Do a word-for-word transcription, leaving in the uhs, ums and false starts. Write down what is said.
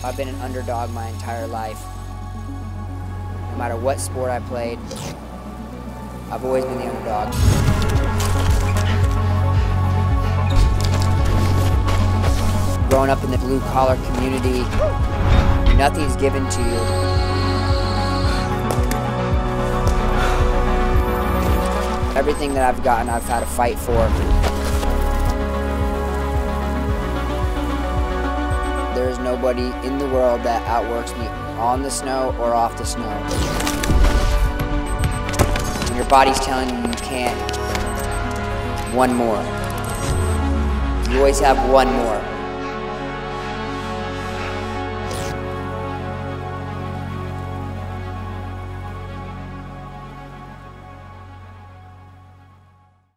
I've been an underdog my entire life. No matter what sport I played, I've always been the underdog. Growing up in the blue-collar community, nothing's given to you. Everything that I've gotten, I've had to fight for. There is nobody in the world that outworks me on the snow or off the snow. When your body's telling you you can't, one more. You always have one more.